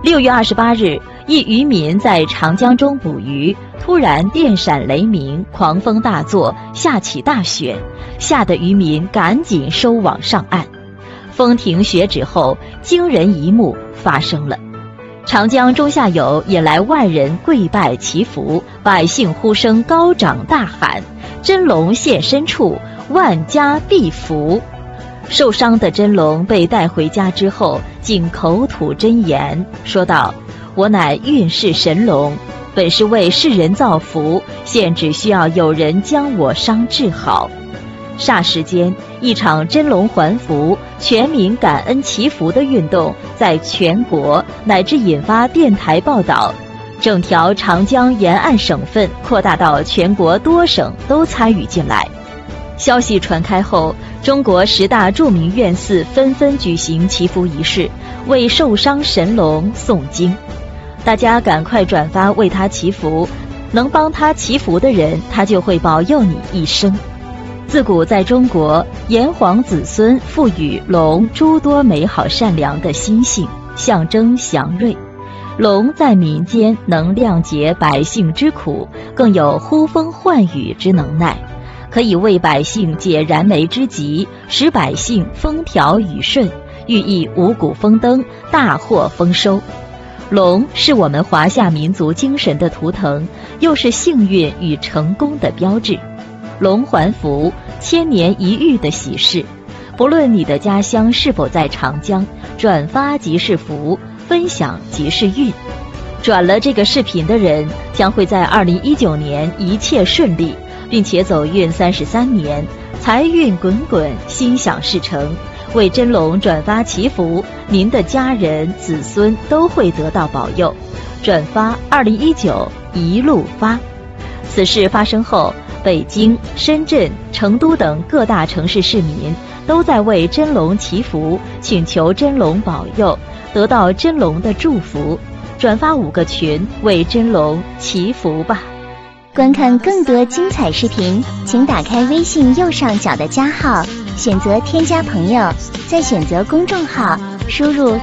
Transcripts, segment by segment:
6月28日，一渔民在长江中捕鱼，突然电闪雷鸣，狂风大作，下起大雪，吓得渔民赶紧收网上岸。风停雪止后，惊人一幕发生了。长江中下游引来万人跪拜祈福，百姓呼声高涨，大喊：“真龙现身处，万家必福。”受伤的真龙被带回家之后，竟口吐真言，说道：“我乃运世神龙，本是为世人造福，现只需要有人将我伤治好。”霎时间，一场真龙还福、全民感恩祈福的运动在全国乃至引发电台报道，整条长江沿岸省份扩大到全国多省都参与进来。消息传开后，中国10大著名院寺纷纷举行祈福仪式，为受伤神龙诵经。大家赶快转发为他祈福，能帮他祈福的人，他就会保佑你一生。自古在中国，炎黄子孙赋予龙诸多美好善良的心性，象征祥瑞。龙在民间能谅解百姓之苦，更有呼风唤雨之能耐，可以为百姓解燃眉之急，使百姓风调雨顺，寓意五谷丰登，大获丰收。龙是我们华夏民族精神的图腾，又是幸运与成功的标志。龙还福，千年一遇的喜事，不论你的家乡是否在长江，转发即是福，分享即是运。转了这个视频的人，将会在2019年一切顺利，并且走运33年，财运滚滚，心想事成。为真龙转发祈福，您的家人子孙都会得到保佑。转发2019一路发。此事发生后，北京、深圳、成都等各大城市市民都在为真龙祈福，请求真龙保佑，得到真龙的祝福。转发5个群，为真龙祈福吧。 观看更多精彩视频，请打开微信右上角的加号，选择添加朋友，再选择公众号，输入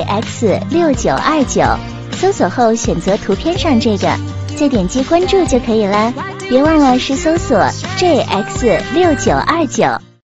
JX6929， 搜索后选择图片上这个，再点击关注就可以了。别忘了是搜索 JX6929。